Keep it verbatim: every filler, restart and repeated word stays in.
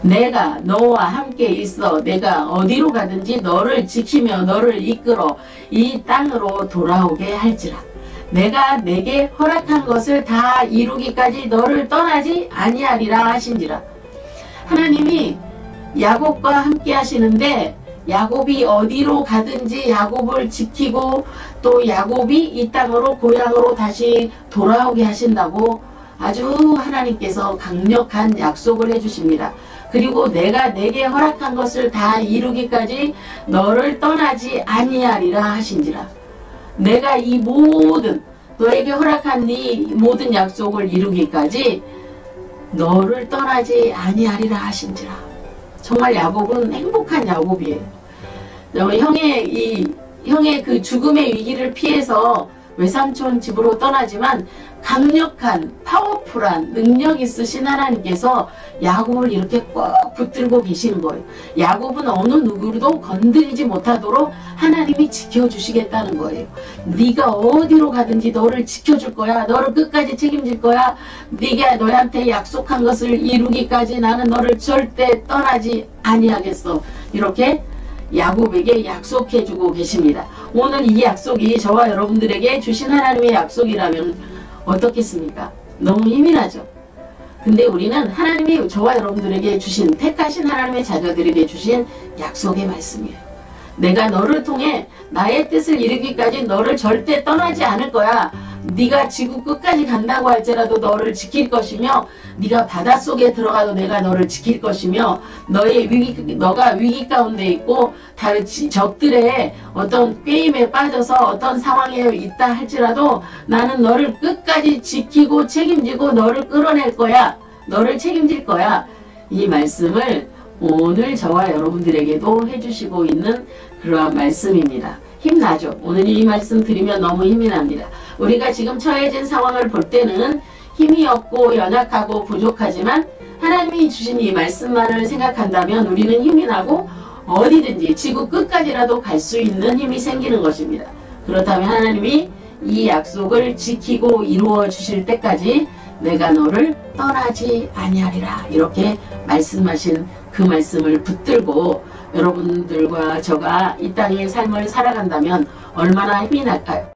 내가 너와 함께 있어 내가 어디로 가든지 너를 지키며 너를 이끌어 이 땅으로 돌아오게 할지라. 내가 내게 허락한 것을 다 이루기까지 너를 떠나지 아니하리라 하신지라. 하나님이 야곱과 함께 하시는데 야곱이 어디로 가든지 야곱을 지키고 또 야곱이 이 땅으로 고향으로 다시 돌아오게 하신다고 아주 하나님께서 강력한 약속을 해주십니다. 그리고 내가 내게 허락한 것을 다 이루기까지 너를 떠나지 아니하리라 하신지라. 내가 이 모든 너에게 허락한 이 모든 약속을 이루기까지 너를 떠나지 아니하리라 하신지라. 정말 야곱은 행복한 야곱이에요. 형의 이 형의 그 죽음의 위기를 피해서 외삼촌 집으로 떠나지만 강력한 파워풀한 능력 있으신 하나님께서 야곱을 이렇게 꼭 붙들고 계시는 거예요. 야곱은 어느 누구도 건드리지 못하도록 하나님이 지켜주시겠다는 거예요. 네가 어디로 가든지 너를 지켜줄 거야. 너를 끝까지 책임질 거야. 네가 너한테 약속한 것을 이루기까지 나는 너를 절대 떠나지 아니하겠어. 이렇게 야곱에게 약속해주고 계십니다. 오늘 이 약속이 저와 여러분들에게 주신 하나님의 약속이라면 어떻겠습니까? 너무 힘이 나죠. 근데 우리는 하나님이 저와 여러분들에게 주신 택하신 하나님의 자녀들에게 주신 약속의 말씀이에요. 내가 너를 통해 나의 뜻을 이루기까지 너를 절대 떠나지 않을 거야. 네가 지구 끝까지 간다고 할지라도 너를 지킬 것이며 네가 바닷속에 들어가도 내가 너를 지킬 것이며 너의 위기, 너가 위기 가운데 있고 다른 적들의 어떤 게임에 빠져서 어떤 상황에 있다 할지라도 나는 너를 끝까지 지키고 책임지고 너를 끌어낼 거야. 너를 책임질 거야. 이 말씀을 오늘 저와 여러분들에게도 해주시고 있는 그러한 말씀입니다. 힘나죠? 오늘 이 말씀 드리면 너무 힘이 납니다. 우리가 지금 처해진 상황을 볼 때는 힘이 없고 연약하고 부족하지만 하나님이 주신 이 말씀만을 생각한다면 우리는 힘이 나고 어디든지 지구 끝까지라도 갈 수 있는 힘이 생기는 것입니다. 그렇다면 하나님이 이 약속을 지키고 이루어 주실 때까지 내가 너를 떠나지 아니하리라 이렇게 말씀하신 그 말씀을 붙들고 여러분들과 저가 이 땅의 삶을 살아간다면 얼마나 힘이 날까요?